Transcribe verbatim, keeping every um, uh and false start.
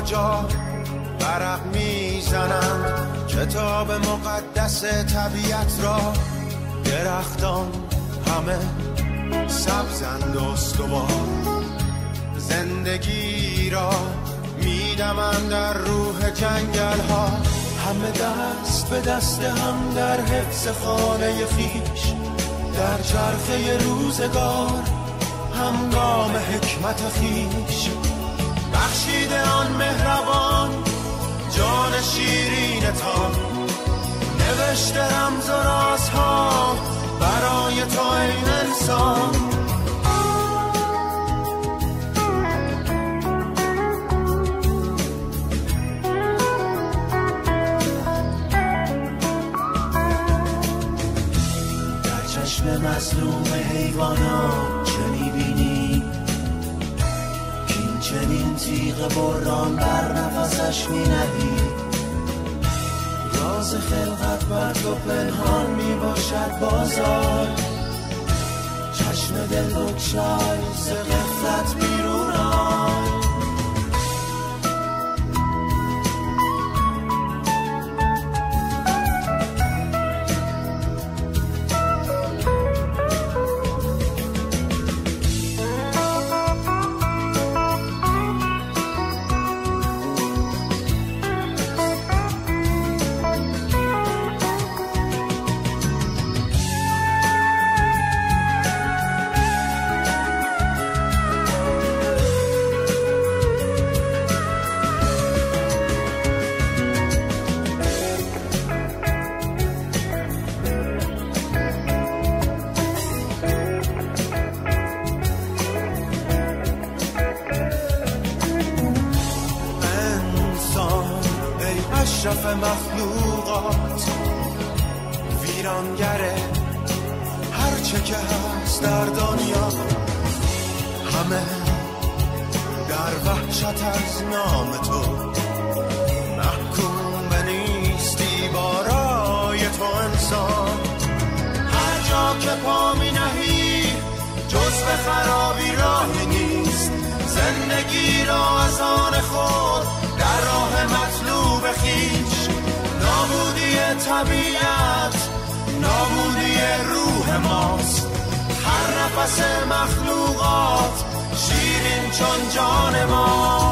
جا ورق میزنند کتاب مقدس طبیعت را. درختان همه سبزند و استوار، زندگی را میدمند در روح جنگل ها. همه دست به دست هم در حفظ خانه خیش، در چرخه روزگار هنگام حکمت خیش. بخشیده آن مهربان جان شیرینتان، نوشته رمز و رازها برای تو این انسان. در چشم مظلوم حیوانات چه میبینی؟ کین چنین تیغ بران بر نفسش مینهی. راز خلقت بر تو پنهان می باشد بازار، چشم دل بگشای ز غفلت بیرون آی. اشرف مخلوقات، ویرانگره هرچه که هست در دنیا. همه در وحشت از نام تو، محکوم به نیستی بارای تو انسان. هر جا که پا می نهی جز به خرابی راهی نیست. زندگی را از آن خود در راه مطلوب خیش. نابودی طبیعت نابودی روح ماست. هر نفس مخلوقات شیرین چون جان ما.